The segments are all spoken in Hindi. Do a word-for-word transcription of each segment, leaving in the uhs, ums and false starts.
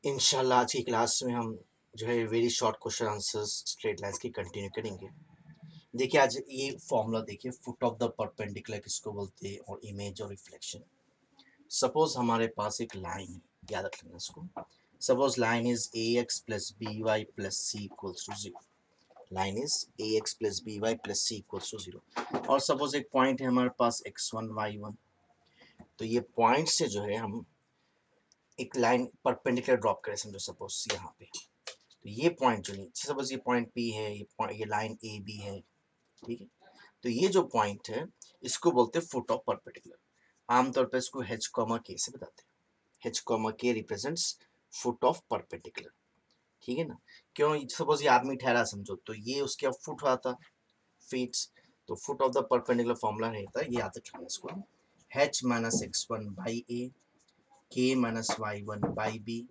इंशाल्लाह आज की क्लास में हम जो है very short question answers straight lines की कंटिन्यू करेंगे। देखिए आज ये फॉर्मूला देखिए, फुट ऑफ द परपेंडिकुलर किसको बोलते हैं और इमेज और रिफ्लेक्शन। सपोज हमारे पास एक लाइन है, याद रख लेना इसको। Suppose line is a x plus B Y plus C equals to zero. Line is a x plus B Y plus C equals to zero. और सपोज एक पॉइंट है हमारे पास एक्स वन वाई वन। तो ये पॉइंट से जो है हम एक लाइन परपेंडिकुलर ड्रॉप करें, समझो सपोज यहाँ पे। तो ये पॉइंट जो नीचे, सपोज ये पॉइंट पी है, ये पॉइंट, ये लाइन ए बी है, ठीक है। तो ये जो पॉइंट है इसको बोलते हैं फुट ऑफ परपेंडिकुलर। आमतौर पर इसको एच कॉमा के से बताते हैं। H comma k represents foot of perpendicular, ठीक है ना। क्यों? सपोज ये आदमी ठहरा समझो, तो ये उसके फुट आता, फीट्स। तो foot of the perpendicular formula रहता है, ये याद रखना इसको, h minus x one by a k minus y one by B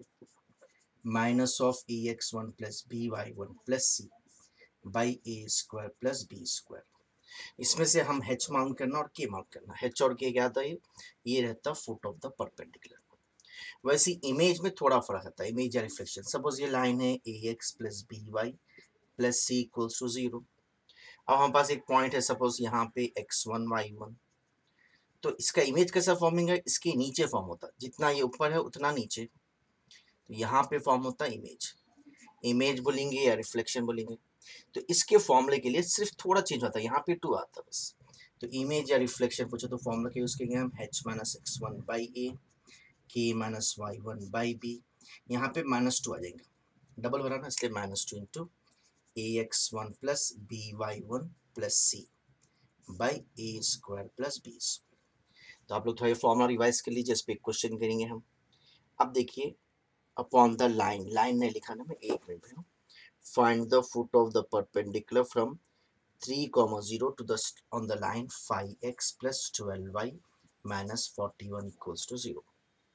minus of A x one plus B Y one plus C by a square plus B square. इसमें से हम h माउंट करना और k माउंट करना। h और k क्या आता है? ये रहता फुट ऑफ द परपेंडिकुलर। वैसे इमेज में थोड़ा फर्क आता है, इमेज या रिफ्लेक्शन। सपोज ये लाइन है ए x plus B Y plus C equals to zero. अब हमारे पास एक पॉइंट है सपोज यहाँ पे एक्स वन वाई वन। तो इसका इमेज कैसा फॉर्मिंग है? इसके नीचे फॉर्म होता है, जितना ये ऊपर है उतना नीचे। तो यहाँ पे फॉर्म होता है इमेज। इमेज बोलेंगे या रिफ्लेक्शन बोलेंगे। तो इसके फॉर्मूले के लिए सिर्फ थोड़ा चेंज होता है, यहाँ पे टू आता है बस। तो इमेज या रिफ्लेक्शन पूछो तो फॉर्मूला के यूज करेंगे हम h minus x one by a k minus y one by b. यहाँ पे माइनस टू आ जाएंगे, डबल हो रहा ना, इसलिए minus two into a x one plus B Y one plus C by a square plus B square. तो आप लोग थोड़ा फॉर्मूला रिवाइज कर लीजिए, इस पर क्वेश्चन करेंगे हम। अब देखिए, अपॉन द लाइन, लाइन नहीं लिखा ना मैं, एक मिनट में। Find the foot of the perpendicular from three comma zero to the on the line five x plus twelve y minus forty-one equals to zero.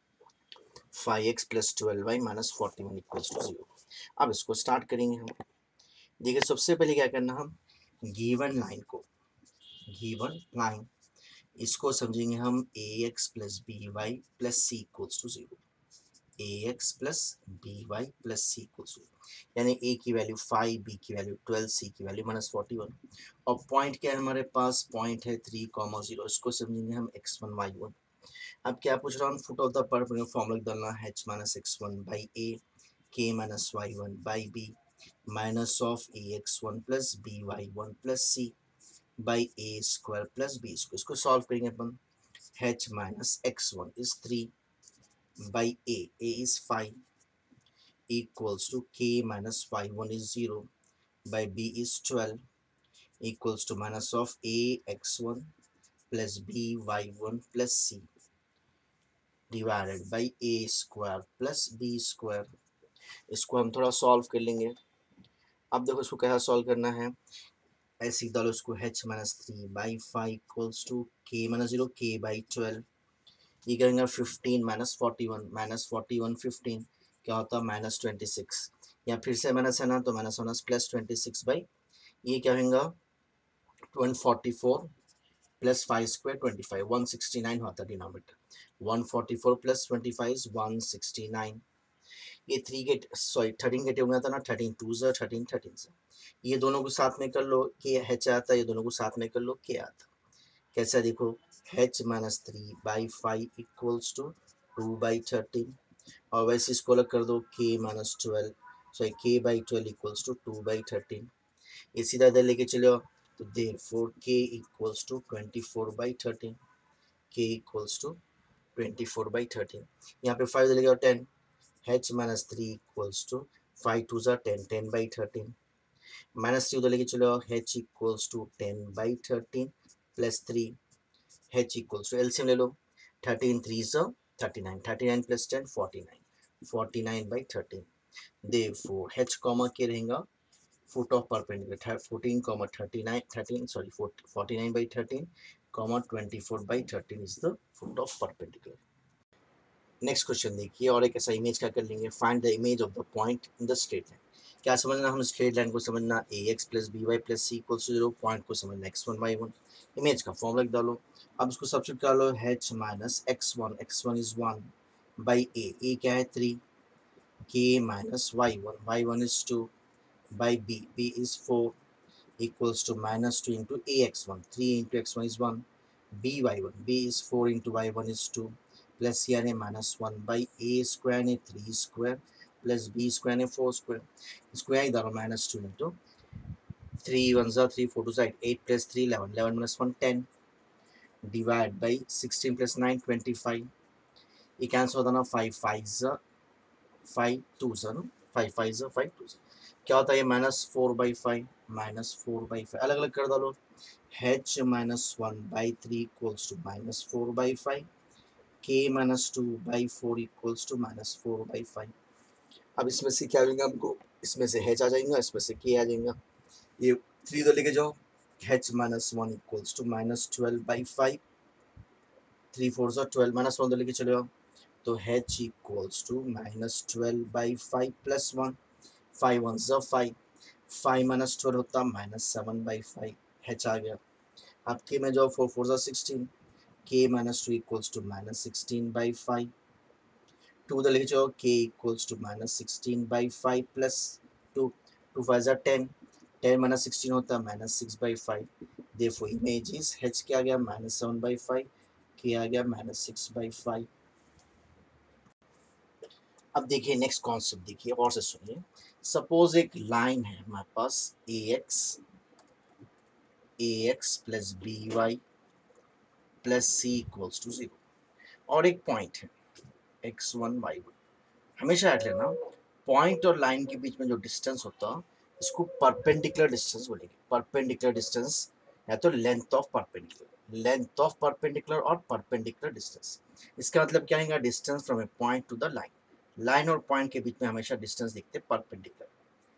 five x plus twelve y minus forty-one equals to zero. अब इसको स्टार्ट करेंगे हम। देखिए सबसे पहले क्या करना, हम गिवन लाइन को, गिवन लाइन इसको समझेंगे हम A x plus B Y plus C equals to zero. A x plus B Y plus C equals to, यानी ए की वैल्यू फाइव, बी की वैल्यू ट्वेल्व, सी की वैल्यू माइनस फोर्टी वन। और पॉइंट क्या है हमारे पास? पॉइंट है थ्री कॉमा जीरो, इसको समझेंगे हम एक्स वन वाई वन। अब क्या पूछ रहा हूँ? Foot of the perpendicular formula डालना, h minus x one by a k minus y one by B minus of A x one plus B Y one plus C by a square plus B square. इसको सॉल्व करेंगे अपन। H minus x one is three by a, a is five equals to k minus y one is zero by b is twelve equals to minus of a x one plus b y one plus c divided by a square plus b square। इसको हम थोड़ा सॉल्व कर लेंगे। अब देखो इसको कैसा सॉल्व करना है, ऐसे डालो इसको, h minus three by five equals to k minus zero k by twelve. ये करेंगे fifteen minus forty one, minus forty one fifteen क्या होता है? Minus twenty six. या फिर से माइनस है ना, तो minus minus plus twenty six by, ये क्या होगा? One forty four plus five square twenty five, one sixty nine होता है denominator. One forty four plus twenty five is one sixty nine. ये थ्री के सॉरी थर्टीन के टेबल में आता है ना, थर्टीन टू ज़ा थर्टीन, थर्टीन से ये दोनों को साथ में कर लो, के एच आता है, ये दोनों को साथ में कर लो, के आता है। कैसा देखो, h minus three by five equals to two by thirteen. और वैसे इसको अलग कर दो, के माइनस ट्वेल्व सॉरी के by twelve equals to two by thirteen. ये सीधा इधर लेके चलो, तो therefore k equals to twenty four by thirteen. K equals to twenty four by thirteen. यहाँ पे फाइव लेके ten, h minus three equals to five two ज़ा ten, ten by thirteen. Minus three उधर लेके चलो, h equals to ten by thirteen plus three, h equals to LCM ले लो, थर्टीन थ्री ज़ा thirty nine, thirty nine plus ten forty nine, forty nine by thirteen. Therefore h comma k रहेगा foot of perpendicular, fourteen comma thirty nine, thirteen sorry forty nine by thirteen comma twenty four by thirteen is the foot of perpendicular. Next question देखिए, और एक ऐसा इमेज का कर लेंगे, find the image of the point in the straight line. क्या समझना हम? स्ट्रेट लाइन को समझना, a x plus B Y plus C equals to zero. Point को समझना x one Y one. Image का फॉर्मूला डालो। अब इसको सब्स्टिट्यूट कर लो, h minus x one, x one is one by a, a क्या है? Three k minus y one, y one is two by b, b is four equals to minus two into ax one, three into x one is one, b y one, b is four into y one is two, plus यानी minus one by a square यानी three square plus b square यानी four square, square इधर minus two into three ones are three, four two eight, eight plus three eleven, eleven minus one ten, divide by sixteen plus nine twenty-five, ये cancel होता ना five fives are five twos are no five fives are five twos, क्या होता है ये minus four by five, minus four by five अलग अलग कर डालो, h minus one by three equals to minus four by five, k minus two by four equals to minus four by five। अब इसमें से क्या मिलेगा हमको, इसमें से h आ जाएगा, इसमें से k आ जाएगा, ये थ्री तो लेके जाओ, h minus one equals to minus twelve by five, three four सा ट्वेल्व माइनस वन तो लेके चले आओ, तो h equals to minus twelve by five plus one, five one सा फाइव, फाइव माइनस ट्वेल्व होता minus seven by five, h आ गया। अब k में जाओ, फोर फोर सा sixteen, k minus two equals to minus sixteen by five, two तो लेके जाओ, k equals to minus sixteen by five plus two, two five सा टेन, टेन minus sixteen होता है minus six by five, therefore image is h क्या आ गया minus seven by five, k आ गया minus six by five। अब देखिए नेक्स्ट कॉन्सेप्ट देखिए और से सुनिए, सपोज एक लाइन है हमारे पास ax ax plus B Y plus C equals to zero और एक पॉइंट है एक्स वन वाई वन, हमेशा याद रखना पॉइंट और लाइन के बीच में जो डिस्टेंस होता है इसको परपेंडिकुलर डिस्टेंस बोलेंगे, परपेंडिकुलर डिस्टेंस या तो length of perpendicular, length of perpendicular और परपेंडिकुलर डिस्टेंस। इसका मतलब क्या आएगा, distance from a point to the line, line और पॉइंट के बीच में हमेशा डिस्टेंस देखते परपेंडिकुलर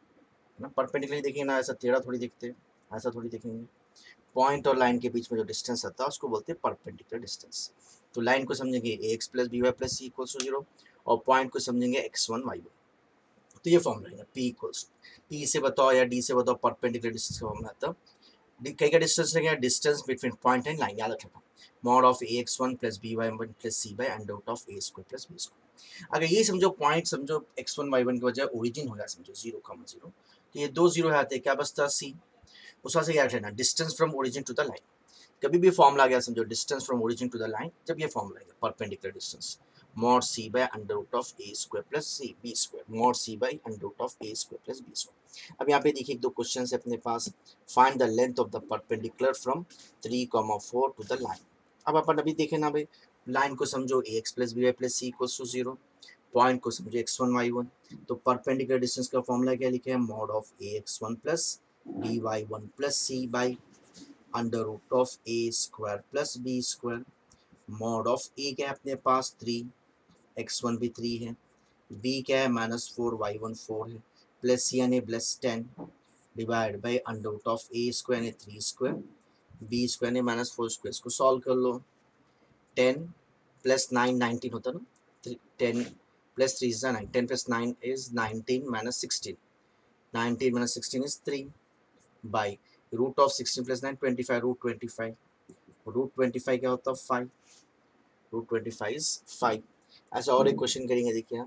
ना, परपेंडिकुलर देखेंगे ना, ऐसा टेढ़ा थोड़ी देखते हैं, ऐसा थोड़ी देखेंगे, पॉइंट और लाइन के बीच में जो डिस्टेंस आता है उसको बोलते हैं परपेंडिकुलर डिस्टेंस। तो लाइन को समझेंगे X plus B Y plus C equals to zero और पॉइंट को समझेंगे एक्स वन वाई वन, तो ये फॉर्म रहेगा P इक्वल्स P से बताओ या D से बताओ परपेंडिकुलर डिस्टेंस का फॉर्म आता है, कई का डिस्टेंस रहेगा, distance between point and line, याद रखना mod of A x one plus B Y one plus C by under root of A square plus B square. अगर ये समझो पॉइंट समझो एक्स वन वाई वन की बजाय ओरिजिन हो गया समझो जीरो कॉमा जीरो, तो ये दो जीरो आते हैं, क्या बचता सी, उसका से याद रखना distance from origin to the line, कभी भी फॉर्मूला आ गया समझो distance from origin to the line, जब ये फॉर्मूला आएगा perpendicular distance mod c by under root of a square plus c b square, mod c by under root of a square plus b square। अब यहाँ पे देखिए एक दो क्वेश्चन है अपने पास, find the length of the perpendicular from three comma four to the line. अब अपन अभी देखें ना भाई, लाइन को समझो A x plus B Y plus C equals to zero, point को समझो एक्स वन वाई वन, तो परपेंडिकुलर डिस्टेंस का फॉर्मूला क्या लिखे हैं, mod of A x one plus B Y one plus C by under root of A square plus B square, mod of A क्या है अपने पास थ्री, एक्स वन भी थ्री है, बी क्या है minus four Y one four है, प्लस सी यानी plus ten divide by under root of A square यानी थ्री स्क्वायर, बी स्क्वायर यानी माइनस फोर स्क्वायर, इसको सॉल्व कर लो, टेन प्लस नाइन नाइनटीन होता ना, ten plus three is nine, ten plus nine is nineteen minus sixteen, nineteen minus sixteen is three by root of sixteen plus nine twenty five, root twenty five, root twenty five क्या होता है five, root twenty five is five. ऐसा और एक क्वेश्चन करेंगे देखिए,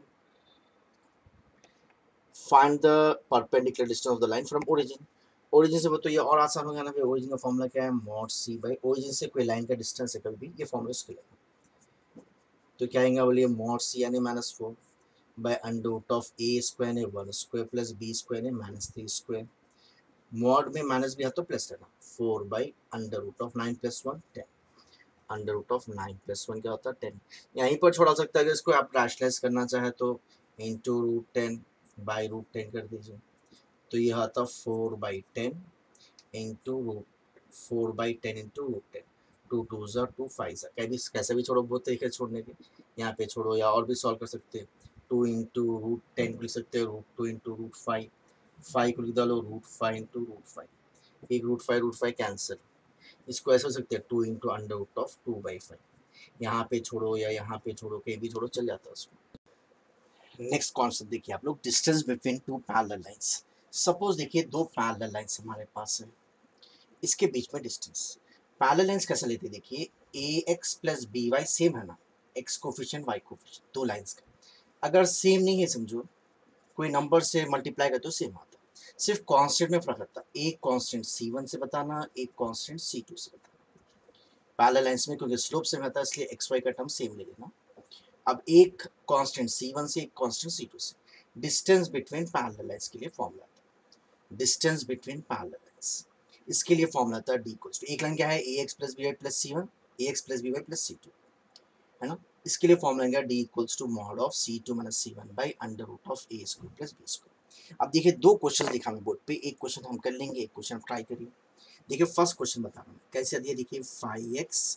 find the perpendicular distance of the line from origin, origin से बताओ ये और आसान हो गया ना भाई, ओरिजिन का फॉर्मूला क्या है, मॉड सी बाई ओरिजिन से कोई लाइन का डिस्टेंस है कभी भी ये फॉर्मूला उसके लिए, तो क्या आएगा बोलिए, मॉड सी यानी minus four by under root of A square ने one square plus B square ने माइनस थ्री स्क्वायर, मॉड में माइनस भी है तो प्लस रहना, four by under root of nine plus one ten, under root of nine plus one क्या होता है टेन, यहीं पर छोड़ा सकता है, अगर इसको आप रैशनलाइज करना चाहे तो into root ten by root ten कर दीजिए, तो ये आता four by ten into root four by ten into root ten, two two ज़ा टू फाइव ज़ा, कहीं भी कैसे भी छोड़ो, बहुत तरीके से छोड़ने के, यहाँ पे छोड़ो या और भी सॉल्व कर सकते हैं, टू इंटू रूट टेन लिख सकते हैं, root two into root five, five को लिख डालो root five into root five, एक root five root five cancel, इसको ऐसे हो सकते हैं two into under root of two by five, यहाँ पे छोड़ो या यहाँ पे छोड़ो, कहीं भी छोड़ो चल जाता है उसको। नेक्स्ट कॉन्सेप्ट देखिए आप लोग, distance between two parallel lines. Suppose देखिए दो पैरेलल लाइंस हमारे पास है, इसके बीच में डिस्टेंस, पैरेलल लाइंस कैसे लेते हैं देखिए, A x plus B Y same है ना, एक्स कोफिशिएंट वाई कोफिशिएंट दो लाइंस का, अगर सेम नहीं है समझो कोई नंबर से मल्टीप्लाई करते हो सेम आता है, सिर्फ कांस्टेंट में फर्क आता है, एक कांस्टेंट सी वन से बताना, एक कांस्टेंट सी टू से बताना। पैरेलल लाइंस में क्योंकि स्लोप सेम आता है इसलिए एक्स वाई का टर्म सेम ले लेना। अब एक कांस्टेंट सी वन से एक कांस्टेंट सी टू से, डिस्टेंस बिटवीन पैरेलल लाइंस के लिए फॉर्मूला आता है, डिस्टेंस बिटवीन पैरेलल लाइंस, इसके लिए फॉर्मूला आता है डी इक्वल्स टू, एक लाइन क्या है ए x plus B Y plus C one, A x plus B Y plus C two, है ना। इसके लिए फॉर्मूला आएगा D equals to mod of C two minus C one by under root of A square plus B square. अब देखिए दो क्वेश्चन दिखा मैं बोर्ड पे, एक क्वेश्चन हम कर लेंगे, एक क्वेश्चन ट्राई करिए। देखिए फर्स्ट क्वेश्चन बता रहा हूँ कैसे दिया, देखिए five x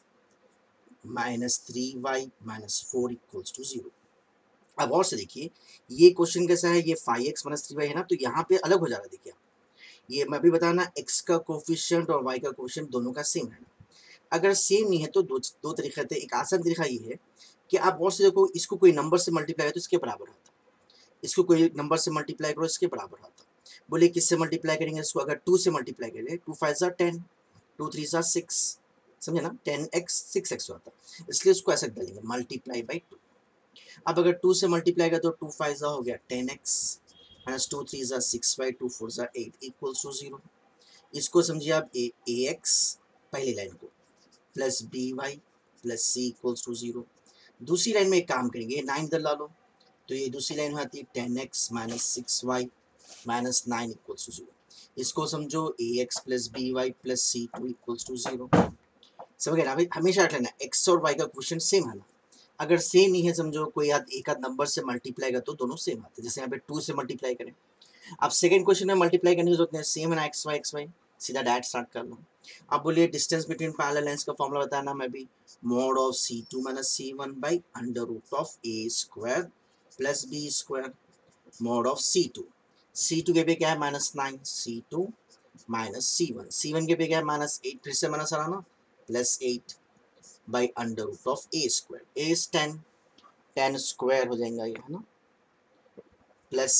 minus three Y minus four equals to zero. अब और से देखिए ये क्वेश्चन कैसा है, ये five x minus three Y है ना, तो यहाँ पे अलग हो जा रहा है। देखिए ये मैं भी बताना, x का कोफिशिएंट और y का कोफिशिएंट दोनों का सेम है। अगर सेम नहीं है तो दो दो तरीके थे। एक आसान तरीका ये है कि आप और से देखो, इसको कोई नंबर से मल्टीप्लाई करो तो इसके बराबर आता, इसको कोई नंबर से मल्टीप्लाई करो इसके बराबर आता। बोले किससे मल्टीप्लाई करेंगे इसको, अगर टू से मल्टीप्लाई करें, टू फाइव ज़ा टेन, टू थ्री ज़ा सिक्स, समझे ना, टेन एक्स सिक्स एक्स होता, इसलिए इसको ऐसा डालेंगे मल्टीप्लाई बाई टू। अब अगर टू से मल्टीप्लाई करें तो टू फाइव ज़ा हो गया ten X minus two three ज़ा सिक्स वाई टू फोर ज़ा एट इक्वल्स टू जीरो। इसको समझिए आप ए ए एक्स पहली लाइन को plus B Y plus C equals to zero. दूसरी लाइन में एक काम करेंगे, नाइन इधर ला लो, तो ये दूसरी लाइन आती है ten X minus six Y minus nine equals to zero. इसको समझो A x plus B Y plus C two equals to zero. समझ गए ना भाई, हमेशा रख लेना एक्स और वाई का क्वेश्चन सेम है ना। अगर सेम नहीं है समझो कोई आध एक आध नंबर से मल्टीप्लाई कर तो दोनों सेम आते हैं, जैसे यहाँ पे टू से मल्टीप्लाई करें। अब सेकंड क्वेश्चन में मल्टीप्लाई करने की जरूरत नहीं, सेम है ना एक्स वाई एक्स वाई, सीधा डायरेक्ट स्टार्ट कर लो। अब बोलिए डिस्टेंस बिटवीन पैरेलल लाइंस का फॉर्मूला बताना, मैं भी mod of C two minus C one by under root of A square plus B square mod of C two, C two के पे क्या है minus nine, C two minus C one, C one के पे क्या है माइनस एट, फिर से माइनस आना plus eight by under root of A square, A is ten, ten square हो जाएगा ये, है ना, plus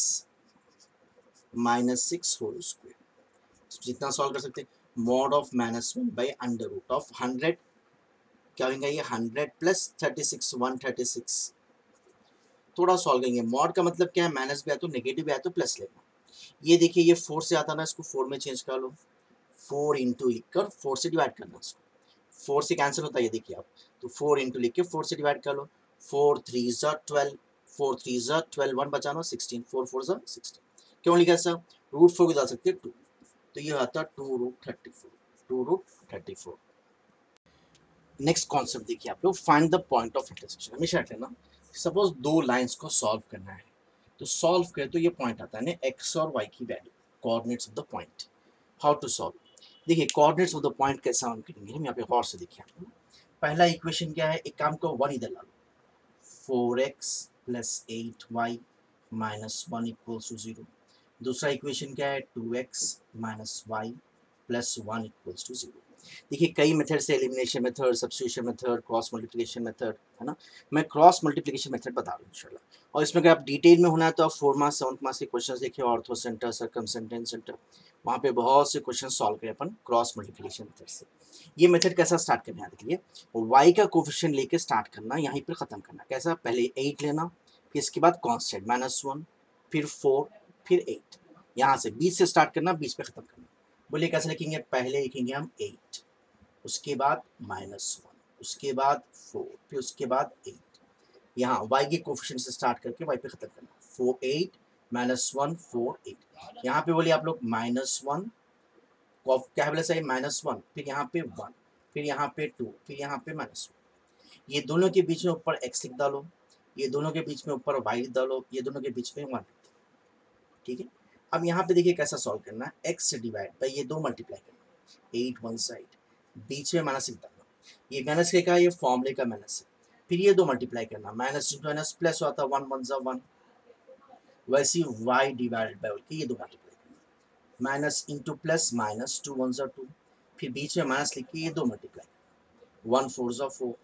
minus six whole square, जितना सॉल्व कर सकते हैं, mod of minus one by under root of hundred, क्या होगा ये hundred plus thirty six, one thirty six. थोड़ा सॉल्व करेंगे, मॉड का मतलब क्या है, माइनस भी आया तो नेगेटिव भी आया तो प्लस लेना। ये देखिए ये फोर से आता ना, इसको फोर में चेंज कर लो, फोर इंटू लिख कर फोर से डिवाइड करना, इसको फोर से कैंसिल होता है ये देखिए आप, तो फोर इंटू लिख के फोर से डिवाइड कर लो, फोर थ्री ज़ा ट्वेल्व, फोर थ्री ज़ा ट्वेल्व, वन बचाना सिक्सटीन, फोर फोर ज़ा सिक्सटीन। क्यों लिखा ऐसा, रूट फोर को डाल सकते हैं टू, तो ये आता है two root thirty four, two root thirty four. Next concept देखिए आप लोग, find the point of intersection. हमेशा रख लेना, सपोज दो लाइंस को सॉल्व करना है, तो सॉल्व करें तो ये पॉइंट आता है ना एक्स और वाई की value, coordinates of the point. How to solve, देखिए कोऑर्डिनेट्स ऑफ द पॉइंट कैसे हम करेंगे, हम यहाँ पे गौर से देखिए आप लोग। पहला इक्वेशन क्या है, एक काम को वन इधर ला लो, four X plus eight Y minus one equals to zero. दूसरा इक्वेशन क्या है, two x minus Y plus one equals to zero. देखिए कई मेथड से, elimination method, substitution method, cross multiplication method, है ना। मैं क्रॉस मल्टीप्लिकेशन मेथड बता रहा हूँ इंशाल्लाह, और इसमें अगर आप डिटेल में होना है तो आप फोर मार्क्स सेवन्थ मार्क्स के क्वेश्चन देखिए, ऑर्थो सेंटर, सर्कमसेंटेंस सेंटर, वहाँ पे बहुत से क्वेश्चन सॉल्व करें अपन क्रॉस मल्टीप्लिकेशन मेथड से। ये मेथड कैसा स्टार्ट करना है, देखिए वाई का कोफिशिएंट लेके स्टार्ट करना, यहीं पर खत्म करना। कैसा, पहले एट लेना, फिर इसके बाद कॉन्स्टेंट माइनस वन, फिर फोर, फिर एट, यहाँ से बीस से स्टार्ट करना, बीस पे खत्म करना। बोलिए कैसे लिखेंगे, पहले लिखेंगे हम एट, उसके बाद माइनस वन, उसके बाद फोर, फिर उसके बाद एट। यहाँ वाई के कोफिशिएंट से स्टार्ट करके वाई पे खत्म करना, four eight minus one four eight. यहाँ पे बोलिए आप लोग माइनस वन, क्या बोले सही, माइनस वन, फिर यहाँ पे वन, फिर यहाँ पे टू, फिर यहाँ पे माइनस वन। ये दोनों के बीच में ऊपर एक्स लिख डालो, ये दोनों के बीच में ऊपर वाई लिख डालो, ये दोनों के बीच में वन लिख दो, ठीक है। अब यहाँ पे देखिए कैसा सॉल्व करना है, एक्स से डिवाइड बाई ये दो मल्टीप्लाई करना, एट वन साइड, बीच में माइनस लिख डालना, ये माइनस के का ये फॉर्मूले का माइनस है, फिर ये दो मल्टीप्लाई करना, माइनस इंटू माइनस प्लस होता है, वन वन ज़ा वन, वैसे वाई डिवाइडेड बाई के ये दो मल्टीप्लाई करना, minus into plus minus, two one ज़ा टू, फिर बीच में माइनस लिख के ये दो मल्टीप्लाई करना, वन फोर ज़ा फोर,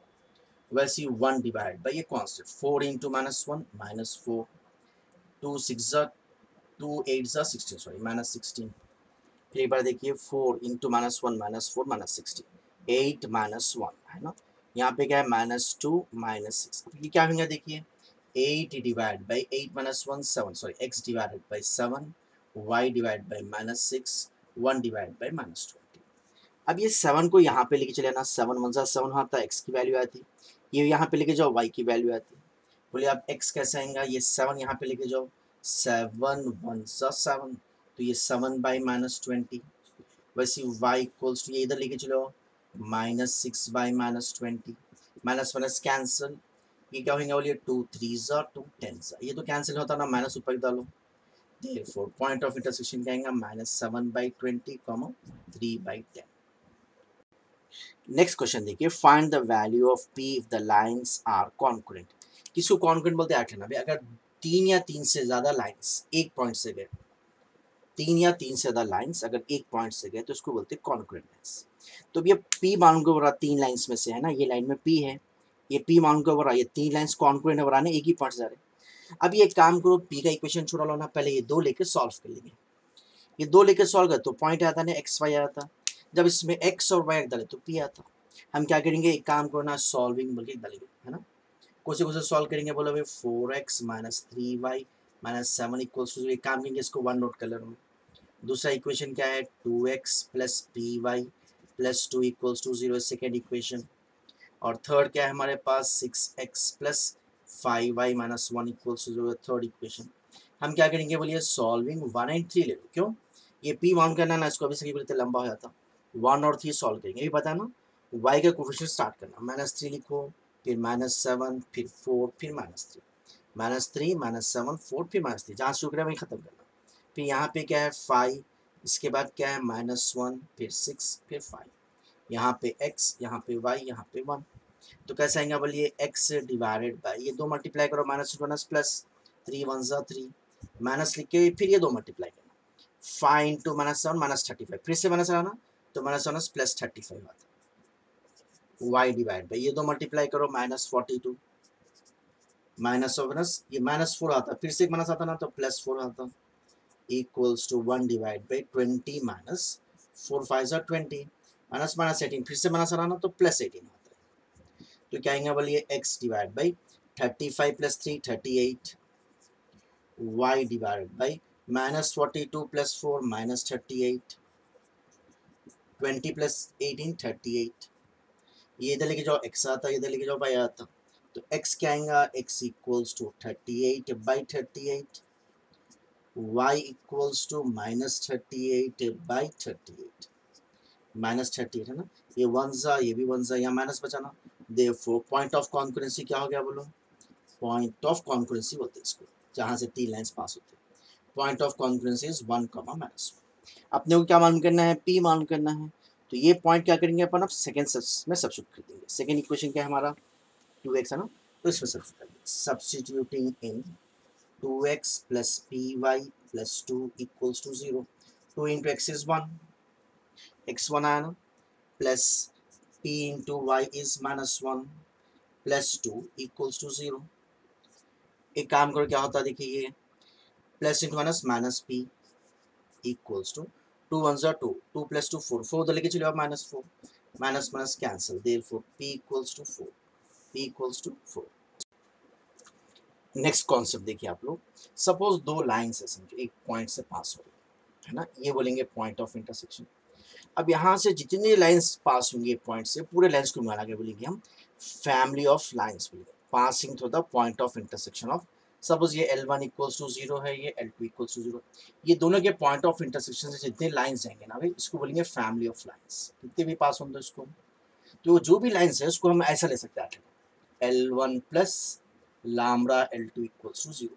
वैसे वन डिवाइड बाई ये constant, four into minus one minus four, two six ज़ा टू एट ज़ा सिक्सटीन, सॉरी माइनस सिक्सटीन। फिर एक बार देखिए, four into minus one minus four minus sixteen, eight minus one, है ना। यहाँ पे क्या है माइनस टू माइनस सिक्स, ये क्या होगा देखिए, eight divided by eight minus one, seven. Sorry, x divided by seven, y divided by minus six, one divided by minus twenty. अब ये सेवन को यहाँ पे लेके चले आना, सेवन वन सा सेवन होता है, एक्स की वैल्यू आती, ये यहाँ पे लेके जाओ, वाई की वैल्यू आती। बोलिए आप एक्स कैसे आएगा, ये सेवन यहाँ पे लेके जाओ, सेवन वन सा सेवन, तो ये सेवन बाई माइनस ट्वेंटी। वैसे वाई इक्वल्स टू ये इधर लेके चलो, minus six by minus twenty, minus minus cancel, ये क्या होगा, बोलिए टू थ्री ज़ा टू टेन ज़ा, ये तो कैंसिल होता ना, माइनस ऊपर डालो, therefore पॉइंट ऑफ इंटरसेक्शन क्या आएगा, minus seven by twenty comma three by ten. Next question देखिए, find the value of P if the lines are concurrent. किसको कॉन्करेंट बोलते हैं, आठ लेना भाई, अगर तीन या तीन से ज्यादा लाइंस एक पॉइंट से गए, तीन या तीन से ज्यादा लाइंस अगर एक पॉइंट से गए तो उसको बोलते हैं कॉन्करेंट लाइंस। तो अब ये पी मान के बरा तीन लाइंस में से है ना, ये लाइन में पी है, ये पी मान के बरा, ये तीन लाइंस कॉन्करेंट है बराने, एक ही पॉइंट से जा रहे। अब ये एक काम करो, पी का इक्वेशन छोड़ा लो ना, पहले ये दो लेके सॉल्व कर लेंगे, ये दो लेके सॉल्व कर तो पॉइंट आता ना एक्स वाई आता, जब इसमें एक्स और वाई डाले तो पी आता। हम क्या करेंगे, एक काम करो ना, सॉल्विंग बोल के डालेंगे, है ना, कौन से कौन से सॉल्व करेंगे, बोलो भाई four X minus three Y minus seven equals to, एक काम करेंगे, इसको वन नोट कर लेना। दूसरा इक्वेशन क्या है, two x plus p y plus two equals to zero, second equation. और थर्ड क्या है हमारे पास, six x plus five y minus one equals to zero, third equation. हम क्या करेंगे, बोलिए सॉल्विंग वन एंड थ्री ले लो, क्यों, ये पी वन करना ना, इसको अभी से बोलते लंबा हो जाता, वन और थ्री सॉल्व करेंगे, ये पता ना, वाई का कोफिशिएंट स्टार्ट करना, माइनस थ्री लिखो, फिर माइनस सेवन, फिर फोर, फिर minus three, minus three minus seven four, फिर माइनस थ्री, जहाँ से शुक्र है वहीं खत्म करना। फिर यहाँ पे क्या है फाइव, इसके बाद क्या है माइनस वन, फिर सिक्स, फिर फाइव, यहाँ पे x, यहाँ पे y, यहाँ पे वन। तो कैसे आएंगे, बोलिए x डिवाइडेड बाय, ये दो मल्टीप्लाई करो, minus minus plus, three one ज़ा थ्री, माइनस लिख के फिर ये दो मल्टीप्लाई करना, five into minus seven minus thirty five, फिर से माइनस आना तो minus minus plus thirty five आता, y डिवाइड बाय, ये दो मल्टीप्लाई करो, माइनस फोर्टी टू, माइनस और माइनस, ये माइनस फोर आता, फिर से माइनस आता ना तो प्लस फोर आता, equals to one divide by twenty minus four five ज़ा ट्वेंटी, माइनस माइनस एटीन, फिर से माइनस आना तो प्लस एटीन आता है। तो क्या आएंगे, बोलिए x divide by thirty five plus three thirty eight, y divide by minus forty two plus four minus thirty eight, twenty plus eighteen thirty eight, ये इधर लेके जाओ x आता, इधर लेके जाओ y आता, तो x क्या आएगा, x equals to thirty eight by thirty eight, y equals to minus thirty eight by thirty eight, minus thirty eight है ना, ये वन ज़ा, ये भी वन ज़ा, यहाँ माइनस बचाना, देयरफॉर पॉइंट ऑफ कॉन्करेंसी क्या हो गया, बोलो, पॉइंट ऑफ कॉन्करेंसी बोलते हैं इसको, जहाँ से तीन लाइंस पास होते हैं, point of concurrency is one comma minus one. अपने को क्या मालूम करना है, पी मालूम करना है, तो ये पॉइंट क्या करेंगे अपन, अब सेकेंड में सब्स्टिट्यूट कर देंगे, सेकेंड इक्वेशन क्या है हमारा, टू एक्स है ना, तो इसमें सब्स्टिट्यूट कर देंगे, substituting in two x plus p y plus two equals to zero, two into x is one, x one आया ना, plus p into y is minus one plus two equals to zero. एक काम करो क्या होता है, देखिए ये plus into minus minus p equals to two one ज़ा two, two plus two four, four उधर लेके चलो आप minus four, minus minus cancel, therefore p equals to four, p equals to four. Next concept देखिए आप लोग, सपोज दो लाइन्स है समझो, एक पॉइंट से पास हो रही है ना, ये बोलेंगे पॉइंट ऑफ इंटरसेक्शन। अब यहाँ से जितनी लाइंस पास होंगी पॉइंट से, पूरे लाइंस को मिला के बोलेंगे हम फैमिली ऑफ लाइंस बोलेंगे, passing through the point of intersection of, suppose ये L one equals to zero है, ये L two equals to zero, ये दोनों के पॉइंट ऑफ इंटरसेक्शन से जितने लाइंस जाएंगे ना भाई, इसको बोलेंगे फैमिली ऑफ लाइंस, कितने भी पास होंगे इसको, तो जो भी लाइंस है उसको हम ऐसा ले सकते हैं, L one plus lambda L two equals to zero,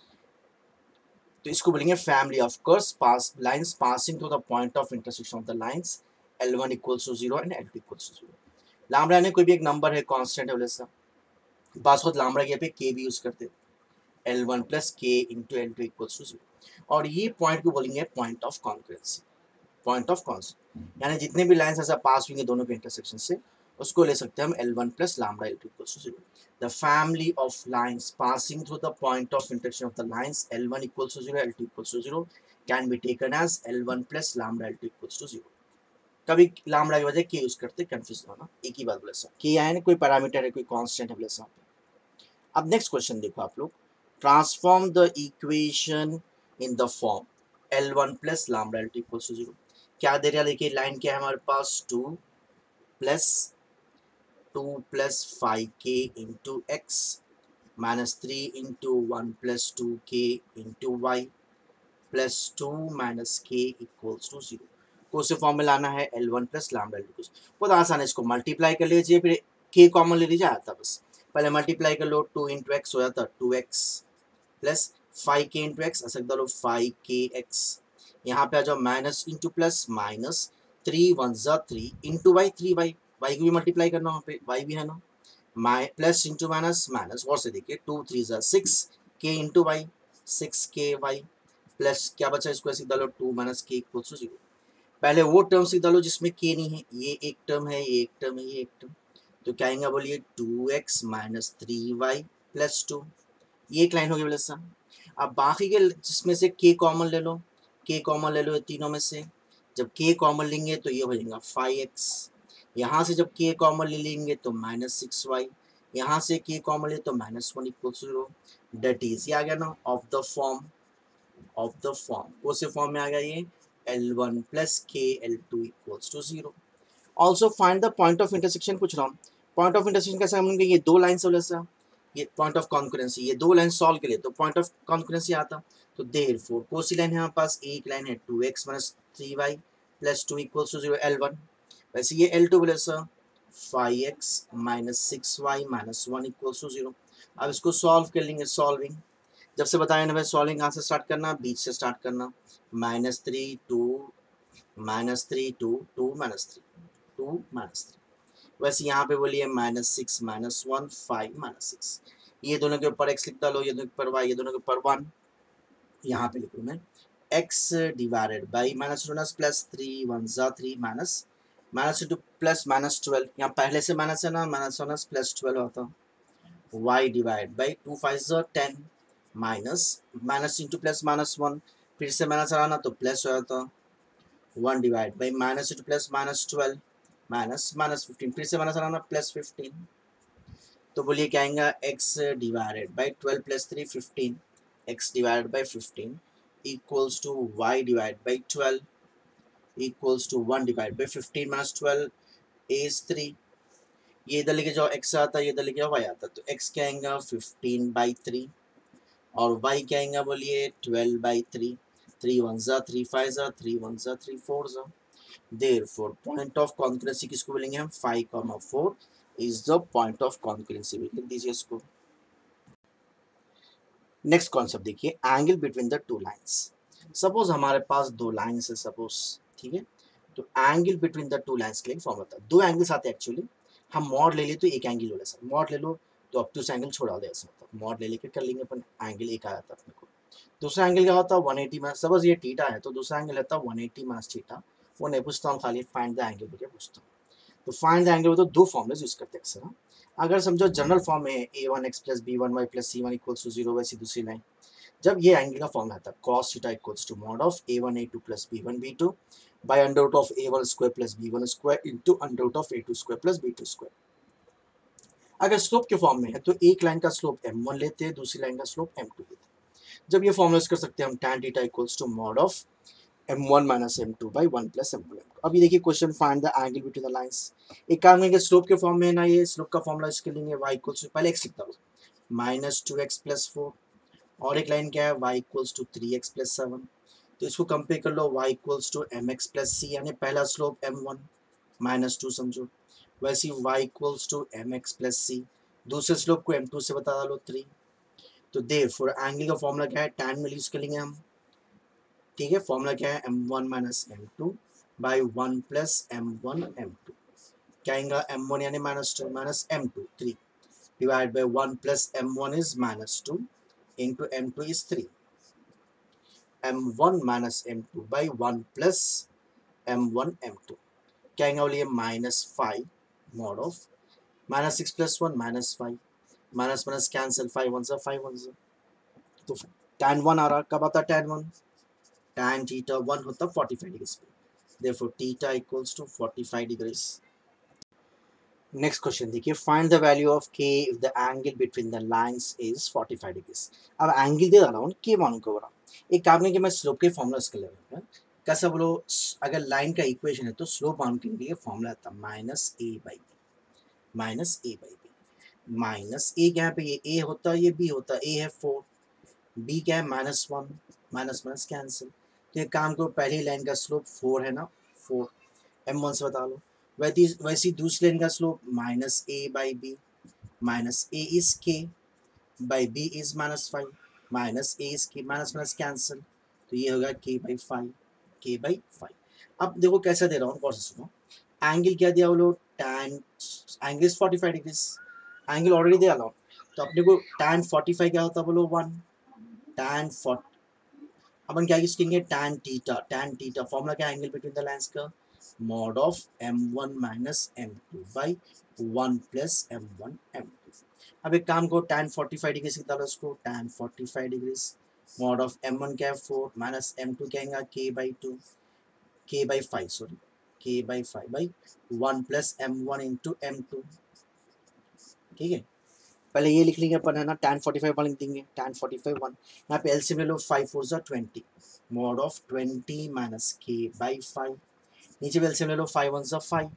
तो इसको बोलेंगे family of curves pass lines passing through the point of intersection of the lines L one equals to zero and L two equals to zero. Lambda ने कोई भी एक नंबर है, कांस्टेंट है वैसा, पास हो लैम्बडा के पे के भी यूज करते, L one plus k into L two equals to zero, और ये पॉइंट को बोलेंगे point of concurrency, point of constant, यानी जितने भी लाइंस ऐसा पास होंगे दोनों के इंटरसेक्शन से, उसको ले सकते हैं हम L one plus lambda L two equals to zero. The family of lines passing through the point of intersection of the lines L one equals to zero, L two equals to zero can be taken as L one plus lambda L two equals to zero. कभी लैम्बडा की वजह के यूज करते, कंफ्यूज होना, एक ही बात बोले सब के आया ना, कोई पैरामीटर है, कोई कांस्टेंट है बोले सब, अब नेक्स्ट क्वेश्चन देखो आप लोग, transform the equation in the form L one plus lambda L two equals to zero. क्या दे रहा है, देखिए लाइन क्या है हमारे पास, two plus two plus five k into x minus three into one plus two k into y plus two minus के इक्वल्स टू जीरो। को उसे फॉर्म में लाना है L one plus lambda L two. बहुत आसान है, इसको मल्टीप्लाई कर लीजिए, फिर के कॉमन ले लीजिए, आता बस। पहले मल्टीप्लाई कर लो, टू इंटू एक्स हो जाता two x plus five k into x, ऐसा डालो फाइव के एक्स। यहाँ पे आ जाओ minus into plus minus, three one ज़ा three into y, three y, y को भी मल्टीप्लाई करना वहाँ पे, वाई भी है ना, माइ प्लस इंटू माइनस माइनस, और से देखिए टू थ्री ज़ा six k into y, six k y plus क्या बचा, इसको ऐसे डालो two minus k equal to zero. पहले वो टर्म से डालो जिसमें के नहीं है, ये एक टर्म है, ये एक टर्म है, ये एक टर्म, तो क्या आएगा बोलिए, two x minus three y plus two. ये एक लाइन होगी बोले सर। अब बाकी के जिसमें से के कॉमन ले लो, के कॉमन ले लो ये तीनों में से, जब के कॉमन लेंगे तो ये हो जाएगा फाइव एक्स, यहाँ से जब के कॉमन ले लेंगे तो माइनस सिक्स वाई, यहाँ से के कॉमन ले तो minus one equal zero. That is, ये आ गया ना of the form, of the form, कौन से फॉर्म में आ गया ये, L one plus k L two equals to zero. Also find the point of intersection पूछ रहा हूँ। पॉइंट ऑफ इंटरसेक्शन कैसे हम, ये दो लाइन से बोले, ये पॉइंट ऑफ कॉन्करेंसी, ये दो लाइन सॉल्व के लिए तो पॉइंट ऑफ कॉन्करेंसी आता, तो देर फोर कौन सी लाइन है हमारे पास, एक लाइन है two x minus three y plus two equals to zero, L one. वैसे ये एल टू बोले sir, five x minus six Y minus one equals to zero. अब इसको सॉल्व कर लेंगे, सॉल्विंग जब से बताया ना भाई, सॉल्विंग कहाँ से स्टार्ट करना, बीच से स्टार्ट करना, minus three two minus three two two minus three two minus three. वैसे यहाँ पे बोलिए minus six minus one five minus six, ये दोनों के ऊपर एक्स लिख डालो, ये दोनों के ऊपर वाई, ये दोनों के ऊपर वन, यहाँ पे लिखूँ मैं x divided by minus minus plus three one ज़ा three minus minus two plus minus twelve, यहाँ पहले से माइनस है ना, माइनस माइनस प्लस ट्वेल्व होता, y divide by two five ज़ा ten minus minus into plus minus one, फिर से माइनस आना तो प्लस हो जाता, one divide by minus into plus minus twelve minus minus fifteen, फिर से माइनस आना प्लस फिफ्टीन, तो बोलिए क्या आएगा, x divided by twelve plus three fifteen, x divided by fifteen equals to y divide by twelve equals to one divide by fifteen minus twelve is three. ये इधर लेके जाओ, एक्स आता, ये इधर लेके जाओ वाई आता, तो एक्स क्या आएगा फिफ्टीन बाई थ्री और वाई क्या आएगा बोलिए twelve by three, three one ज़ा थ्री फाइव ज़ा थ्री वन ज़ा थ्री फोर ज़ा। Therefore, point of concurrency किसको बोलेंगे हम, five comma four is the point of concurrency, लिख दीजिए इसको। नेक्स्ट कॉन्सेप्ट देखिए, angle between the two lines. Suppose हमारे पास दो लाइंस है सपोज, ठीक है, तो angle between the two lines के लिए फॉर्म होता है, दो एंगल्स आते हैं एक्चुअली, हम मॉड ले लिए तो एक एंगल हो रहा है, मॉड ले लो तो अब टू एंगल छोड़ा दे, ऐसा होता है, मॉड ले लेके कर लेंगे अपन, एंगल एक आया था अपने को। दूसरा एंगल क्या होता है, वन एटी माइनस, सपोज ये थीटा है तो दूसरा एंगल रहता है वन एटी माइनस थीटा, वो नहीं पूछता हूँ, खाली फाइंड द एंगल मुझे पूछता हूँ। तो फाइंड द एंगल तो दो फॉर्मुलेस यूज करते हैं अक्सर हम। अगर समझो जनरल फॉर्म में a one x plus b one y plus C one equals to zero, वैसी दूसरी लाइन जब ये एंगल का फॉर्म आता है cos theta equals to mod of a one a two plus b one b two by under root of a one square plus b one square into under root of a two square plus b two square. अगर स्लोप के फॉर्म में है तो एक लाइन का स्लोप एम वन लेते हैं, दूसरी लाइन का स्लोप एम टू लेते हैं। जब ये फॉर्मुला यूज कर सकते हैं हम, tan theta equals to mod of M one minus M two by one plus M one M two. अभी देखिए question, find the angle between the lines. एक काम करेंगे, स्लोप के फॉर्म में है ना, ये स्लोप का फॉर्मुला इसके लिए y इक्वल्स टू, पहले x लिखता हूँ, minus two x plus four, और एक लाइन क्या है y equals to three x plus seven, तो इसको कंपेयर कर लो, y equals to m x plus सी, यानी पहला slope m one minus two समझो, वैसे y equals to m x plus c, दूसरे स्लोप को एम टू से बता डालो थ्री। तो देयरफॉर एंगल का फॉर्मूला क्या है, tan में यूज करेंगे हम, ठीक है, फॉर्मूला क्या है, m one minus M two by one plus M one M two, क्या आएगा एम वन यानी minus two minus M two three divide by one plus M one is minus two into M two is three, m one minus M two by one plus M one M two, क्या आएगा बोलिए minus five mod of minus six plus one minus five, minus minus cancel, five one सा फाइव वन सा, तो tan वन आ रहा, कब आता tan one, tan theta one होता फोर्टी फाइव डिग्री पे, therefore theta equals to forty-five degrees। Next question देखिए, find the value of k if the angle between the lines is forty five degrees. अब एंगल दे रहा हूँ के मान को बड़ा, एक काम नहीं कि मैं स्लोप के फॉर्मूला इसके लेवल में कैसा बोलो, अगर लाइन का इक्वेशन है तो स्लोप मान के लिए फॉर्मूला आता है minus A by B, minus A by B, minus a क्या है पे, ये ए होता है ये बी होता है, ए है फोर, बी क्या है minus one, minus minus cancel. तो ये काम को पहली लाइन का स्लोप फोर है ना, फोर एम वन से बता लो। वैसी वैसी दूसरी लाइन का slope minus A by B, minus A is K by B is minus five, minus A is K, minus minus cancel, तो ये होगा K by five, K by five. अब देखो कैसा दे रहा हूँ, कौन सा सुनो, एंगल क्या दिया बोलो, tan angle is forty five degrees, angle already दिया लो, तो अपने को टैन फोर्टी फाइव क्या होता है बोलो वन, टैन फोर्टी, अपन क्या यूज करेंगे tan theta, tan theta formula क्या एंगल बिटवीन द लाइंस का, mod of M one minus M two by one plus M one M two. अब एक काम को टैन फोर्टी फाइव डिग्री से डालो उसको, tan forty five degrees, mod of M one क्या है फोर माइनस एम टू क्या है K by two, K by five sorry, के by five by one plus M one into M two. ठीक है, पहले ये लिख लेंगे अपन है ना, tan फोर्टी फाइव वन लिख देंगे, tan फोर्टी फाइव वन, यहाँ पे एलसीएम ले लो, फाइव फोर ज़ा twenty, mod of twenty minus K by five, नीचे भी एलसीएम ले लो, फाइव वन ज़ा five,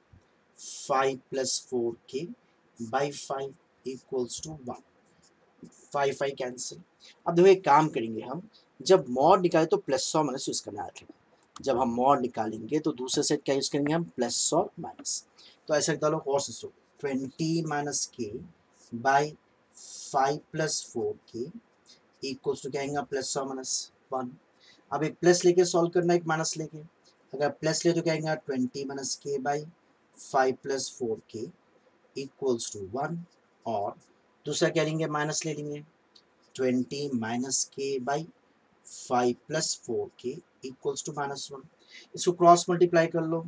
five plus four K by five equals to one, five five cancel. अब देखो एक काम करेंगे हम, जब मॉड निकाले तो प्लस और माइनस यूज़ करना है, जब हम मॉड निकालेंगे तो दूसरे सेट क्या यूज़ करेंगे हम, प्लस और माइनस। तो ऐसा डालो cos twenty minus K by five plus four K equals to क्या आएगा, प्लस और माइनस वन। अब एक प्लस लेके सॉल्व करना, एक माइनस लेके, अगर प्लस ले तो क्या आएगा twenty minus K by five plus four K equals to one, और दूसरा क्या लेंगे माइनस ले लेंगे, twenty minus K by five plus four K equals to minus one. इसको क्रॉस मल्टीप्लाई कर लो,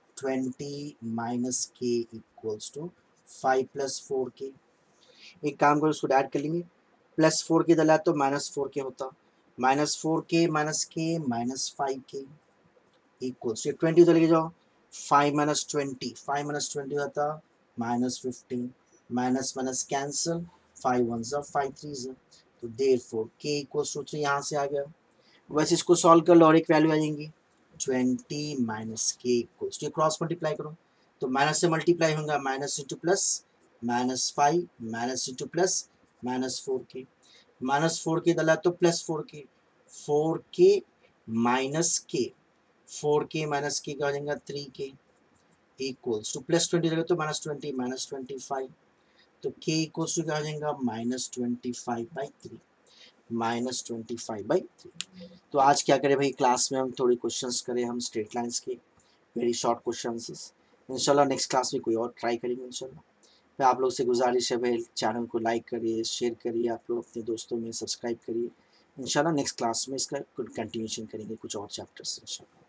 ट्वेंटी माइनस के equals to five plus four K, एक काम करो उसको ऐड कर लेंगे, प्लस फोर के दला तो माइनस फोर के होता, minus four K minus K minus five K equals, twenty उधर लेके जाओ, five minus twenty, five minus twenty होता minus fifteen, minus minus cancel, five one ज़ा फाइव थ्री ज़ा, तो there four K equals to three यहाँ से आ गया। वैसे इसको सॉल्व कर लो और एक वैल्यू आ जाएंगी, ट्वेंटी माइनस के इक्वल्स टू क्रॉस मल्टीप्लाई करो, तो माइनस से मल्टीप्लाई होगा minus into plus, minus five minus into plus minus four K, minus four K दला तो plus four K, four K minus K, four K minus K क्या हो जाएगा थ्री के इक्वल्स टू प्लस ट्वेंटी लगे तो minus twenty minus twenty five, तो के इक्वल्स टू क्या हो जाएगा minus twenty five by three, minus twenty five by three. तो आज क्या करें भाई, क्लास में हम थोड़ी क्वेश्चंस करें हम स्ट्रेट लाइंस के, वेरी शॉर्ट क्वेश्चंस। इंशाल्लाह नेक्स्ट क्लास में कोई और ट्राई करेंगे इंशाल्लाह। मैं आप लोग से गुजारिश है भाई, चैनल को लाइक करिए, शेयर करिए, आप लोग अपने दोस्तों में सब्सक्राइब करिए। इंशाल्लाह नेक्स्ट क्लास में इसका कंटिन्यूशन करेंगे कुछ और चैप्टर्स इंशाल्लाह।